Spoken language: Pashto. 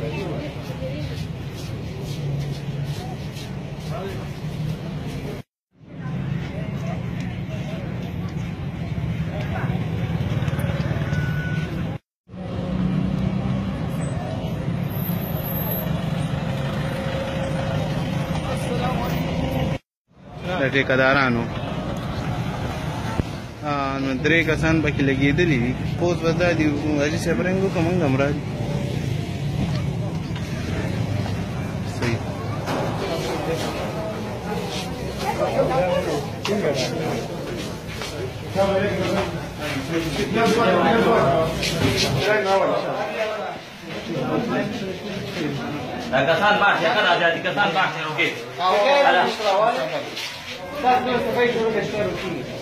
د ټیکدارانو نو درې کسان پکې لګېدلي دي. اوس به دا دي حاجي صاحب رنګ وکړه موږ هم راځي. صحیح کسان باش یا کدا جاتی کسان باش اوکے